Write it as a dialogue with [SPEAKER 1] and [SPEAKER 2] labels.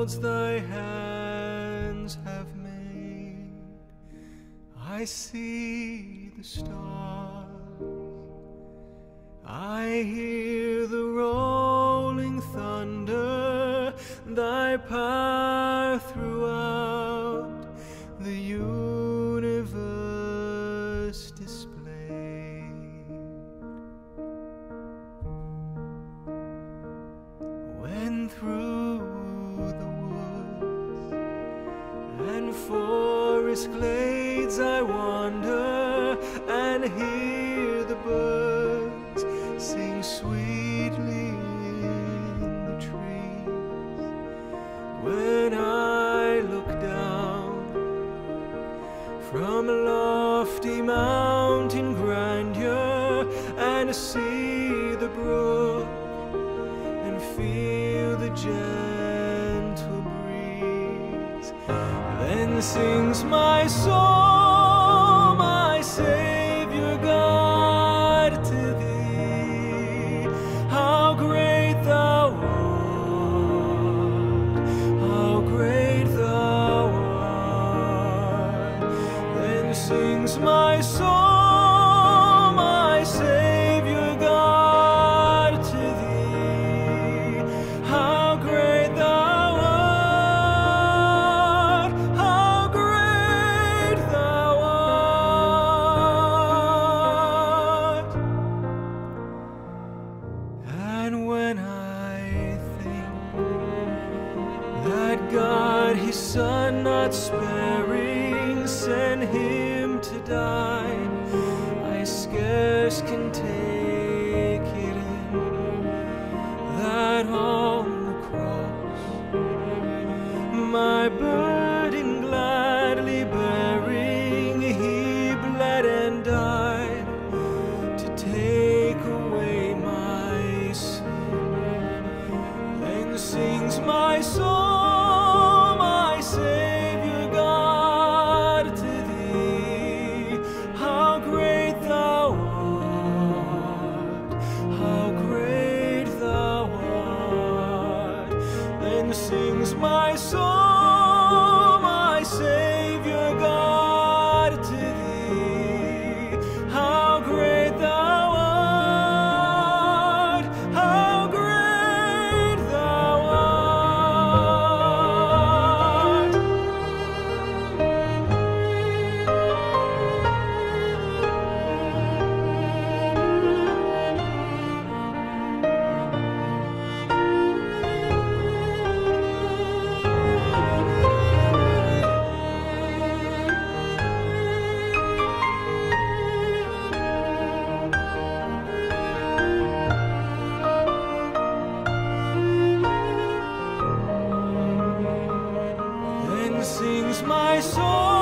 [SPEAKER 1] worlds thy hands have made. I see the stars, I hear the rolling thunder, thy power throughout the universe displayed. When through the woods and forest glades I wander and hear the birds sing sweetly in the trees, when I look down from lofty mountain grandeur and see the brook and feel the gentle breeze, then sings my soul, my Savior God, to thee. How great thou art, how great thou art. Then sings my soul, my Savior God, to thee. How great thou art, how great thou art. And when I think that God his Son not sparing sent him to die, I scarce can take it in that on the cross, my burden gladly bearing, he bled and died to take away my sin. Then sings my soul, my Savior God, to thee. How great thou art, how great thou art. Then sings my soul, my Savior God, to thee. How great thou art, how great thou art. Then sings my soul,